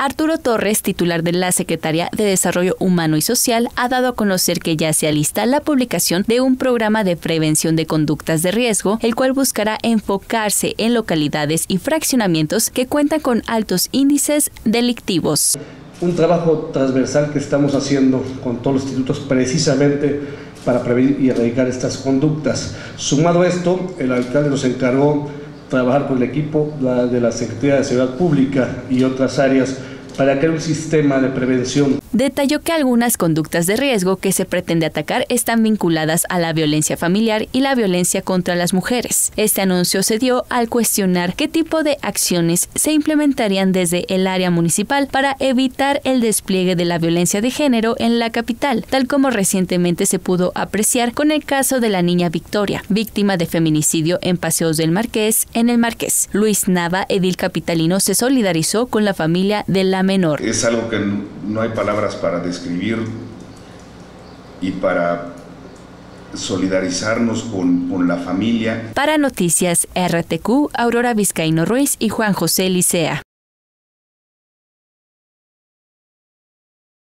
Arturo Torres, titular de la Secretaría de Desarrollo Humano y Social, ha dado a conocer que ya se alista la publicación de un programa de prevención de conductas de riesgo, el cual buscará enfocarse en localidades y fraccionamientos que cuentan con altos índices delictivos. Un trabajo transversal que estamos haciendo con todos los institutos precisamente para prevenir y erradicar estas conductas. Sumado a esto, el alcalde nos encargó trabajar con el equipo de la Secretaría de Seguridad Pública y otras áreas para crear un sistema de prevención. Detalló que algunas conductas de riesgo que se pretende atacar están vinculadas a la violencia familiar y la violencia contra las mujeres. Este anuncio se dio al cuestionar qué tipo de acciones se implementarían desde el área municipal para evitar el despliegue de la violencia de género en la capital, tal como recientemente se pudo apreciar con el caso de la niña Victoria, víctima de feminicidio en Paseos del Marqués, en el Marqués. Luis Nava, edil capitalino, se solidarizó con la familia de la menor. Es algo que no hay palabras para describir y para solidarizarnos con la familia. Para Noticias RTQ, Aurora Vizcaíno Ruiz y Juan José Licea.